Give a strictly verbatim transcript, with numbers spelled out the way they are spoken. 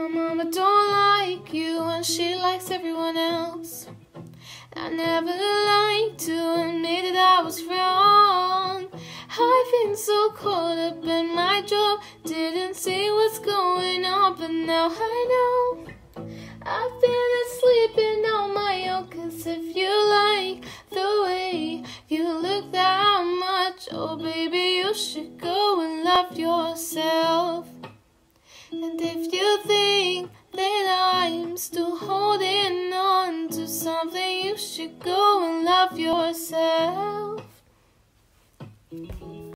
My mama don't like you and she likes everyone else. I never liked to admit that I was wrong. I've been so caught up in my job, didn't see what's going on, but now I know I've been sleeping on my own. Cause if you like the way you look that much, oh baby, you should go and love yourself. And if you think that I'm still holding on to something, you should go and love yourself.